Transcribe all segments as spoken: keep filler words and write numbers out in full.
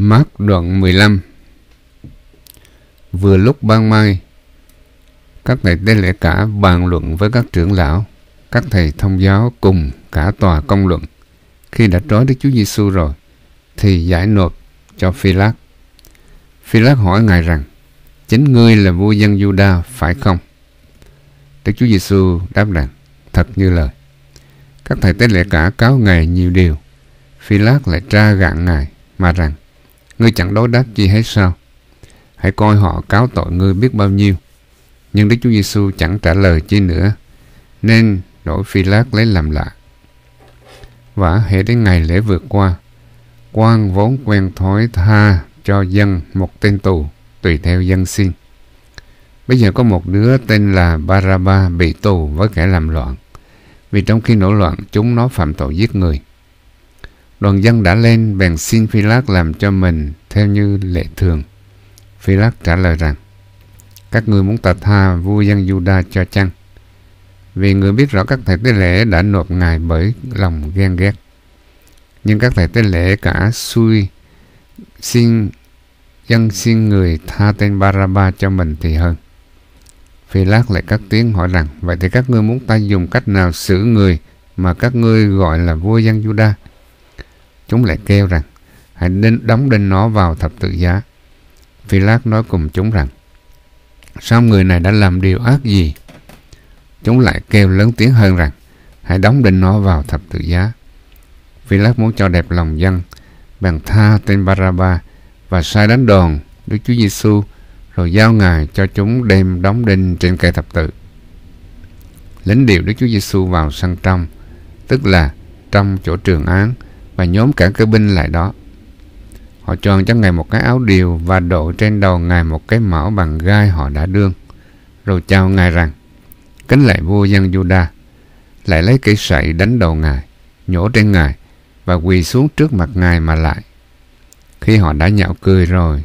Mác đoạn mười lăm. Vừa lúc ban mai, các thầy tế lễ cả bàn luận với các trưởng lão, các thầy thông giáo cùng cả tòa công luận. Khi đã trói Đức Chúa Giêsu rồi, thì giải nộp cho Phi-lát. Phi-lát hỏi ngài rằng: chính ngươi là vua dân Giu-đa phải không? Đức Chúa Giêsu đáp rằng: thật như lời. Các thầy tế lễ cả cáo ngài nhiều điều. Phi-lát lại tra gạn ngài mà rằng: ngươi chẳng đối đáp chi hết sao? Hãy coi họ cáo tội ngươi biết bao nhiêu. Nhưng Đức Chúa Giêsu chẳng trả lời chi nữa, nên đổi Phi-lát lấy làm lạ. Và hễ đến ngày lễ vượt qua, quan vốn quen thói tha cho dân một tên tù tùy theo dân xin. Bây giờ có một đứa tên là Ba-ra-ba bị tù với kẻ làm loạn, vì trong khi nổi loạn chúng nó phạm tội giết người. Đoàn dân đã lên bèn xin Phi-lát làm cho mình theo như lệ thường. Phi-lát trả lời rằng: các ngươi muốn ta tha vua dân Giu-đa cho chăng? Vì người biết rõ các thầy tế lễ đã nộp ngài bởi lòng ghen ghét. Nhưng các thầy tế lễ cả xui xin dân xin người tha tên Ba-ra-ba cho mình thì hơn. Phi-lát lại cất tiếng hỏi rằng: vậy thì các ngươi muốn ta dùng cách nào xử người mà các ngươi gọi là vua dân Giu-đa? Chúng lại kêu rằng: hãy đóng đinh nó vào thập tự giá. Phi-lát nói cùng chúng rằng: sao người này đã làm điều ác gì? Chúng lại kêu lớn tiếng hơn rằng: hãy đóng đinh nó vào thập tự giá. Phi-lát muốn cho đẹp lòng dân, bèn tha tên Ba-ra-ba và sai đánh đòn Đức Chúa Giêsu, rồi giao ngài cho chúng đem đóng đinh trên cây thập tự. Lính điều Đức Chúa Giêsu vào sân trong, tức là trong chỗ trường án, và nhóm cả cơ binh lại đó. Họ tròn cho ngài một cái áo điều và đội trên đầu ngài một cái mão bằng gai họ đã đương, rồi chào ngài rằng: kính lạy vua dân Giu-đa. Lại lấy cây sậy đánh đầu ngài, nhổ trên ngài và quỳ xuống trước mặt ngài mà lại. Khi họ đã nhạo cười rồi,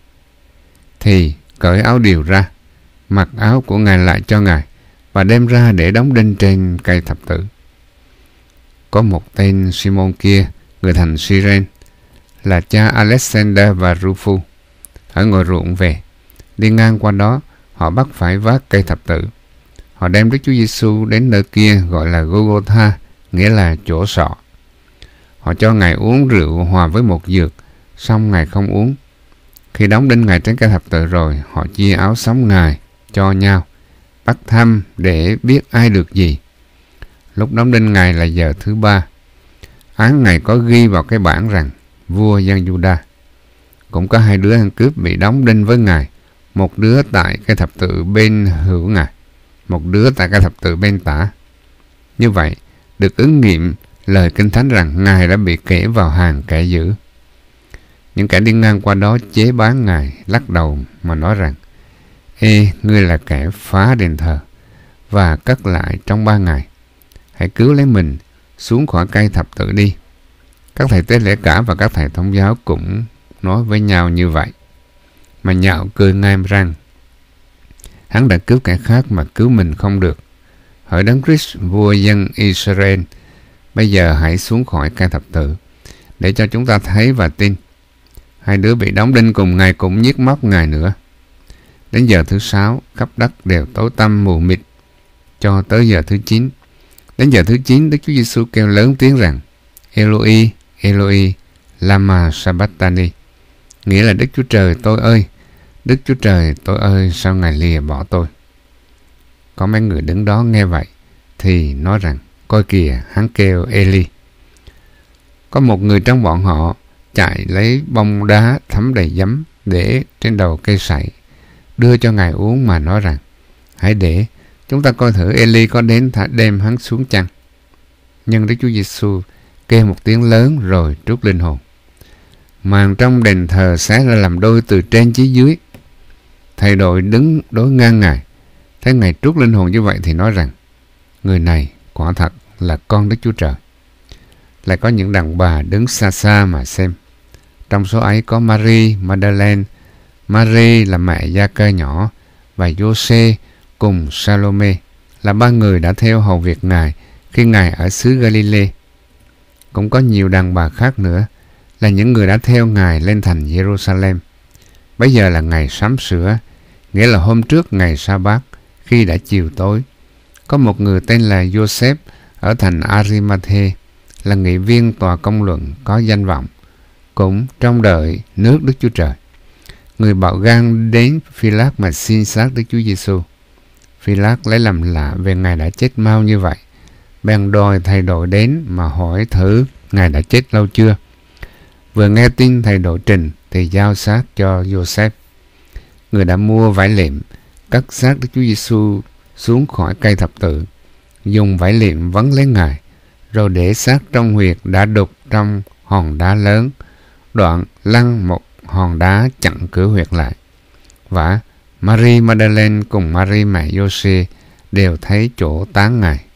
thì cởi áo điều ra, mặc áo của ngài lại cho ngài và đem ra để đóng đinh trên cây thập tự. Có một tên Simon kia, người thành Cyrene, là cha Alexander và Rufus, ở ngoài ruộng về, đi ngang qua đó, họ bắt phải vác cây thập tự. Họ đem Đức Chúa Giêsu đến nơi kia gọi là Gô-gô-tha, nghĩa là chỗ sọ. Họ cho ngài uống rượu hòa với một dược, xong ngài không uống. Khi đóng đinh ngài trên cây thập tự rồi, họ chia áo sống ngài cho nhau, bắt thăm để biết ai được gì. Lúc đóng đinh ngài là giờ thứ ba. Án ngài có ghi vào cái bảng rằng: vua dân Giu-đa. Cũng có hai đứa ăn cướp bị đóng đinh với ngài, một đứa tại cây thập tự bên hữu ngài, một đứa tại cây thập tự bên tả. Như vậy, được ứng nghiệm lời Kinh Thánh rằng ngài đã bị kể vào hàng kẻ dữ. Những kẻ đi ngang qua đó chế bán ngài, lắc đầu mà nói rằng: ê, ngươi là kẻ phá đền thờ và cất lại trong ba ngày. Hãy cứu lấy mình xuống khỏi cây thập tự đi. Các thầy tế lễ cả và các thầy thông giáo cũng nói với nhau như vậy, mà nhạo cười ngay rằng: hắn đã cứu kẻ khác mà cứu mình không được. Hỡi Đấng Christ vua dân Israel, bây giờ hãy xuống khỏi cây thập tự để cho chúng ta thấy và tin. Hai đứa bị đóng đinh cùng ngài cũng nhiếc móc ngài nữa. Đến giờ thứ sáu, khắp đất đều tối tăm mù mịt cho tới giờ thứ chín. Đến giờ thứ chín, Đức Chúa Giêsu kêu lớn tiếng rằng: Eloi, Eloi, lama sabachthani, nghĩa là Đức Chúa Trời tôi ơi, Đức Chúa Trời tôi ơi, sao ngài lìa bỏ tôi? Có mấy người đứng đó nghe vậy thì nói rằng: coi kìa, hắn kêu Eli. Có một người trong bọn họ chạy lấy bông đá thấm đầy giấm để trên đầu cây sậy, đưa cho ngài uống mà nói rằng: hãy để chúng ta coi thử Eli có đến thả đem hắn xuống chăng. Nhưng Đức Chúa Giêsu kêu một tiếng lớn rồi trút linh hồn. Màn trong đền thờ xé ra làm đôi từ trên chí dưới. Thầy đội đứng đối ngang ngài, thấy ngài trút linh hồn như vậy thì nói rằng: người này quả thật là con Đức Chúa Trời. Lại có những đàn bà đứng xa xa mà xem. Trong số ấy có Mary Magdalene, Mary là mẹ Gia Cơ nhỏ, và Giô-xê cùng Salome, là ba người đã theo hầu việc ngài khi ngài ở xứ Galilee. Cũng có nhiều đàn bà khác nữa, là những người đã theo Ngài lên thành Jerusalem. Bây giờ là ngày sắm sửa, nghĩa là hôm trước ngày Sa-bát, khi đã chiều tối. Có một người tên là Joseph ở thành Arimathe, là nghị viên tòa công luận có danh vọng, cũng trông đợi nước Đức Chúa Trời. Người bạo gan đến Phi-lát mà xin xác Đức Chúa Giêsu. Phi-lát lấy làm lạ về Ngài đã chết mau như vậy, bèn đòi thầy đồ đến mà hỏi thử Ngài đã chết lâu chưa. Vừa nghe tin thầy đồ trình thì giao xác cho Joseph. Người đã mua vải liệm, cắt xác Đức Chúa Giêsu xuống khỏi cây thập tự, dùng vải liệm vấn lấy Ngài, rồi để xác trong huyệt đã đục trong hòn đá lớn, đoạn lăn một hòn đá chặn cửa huyệt lại. Và Marie Magdalene cùng Marie mẹ Giô-xê đều thấy chỗ táng Ngài.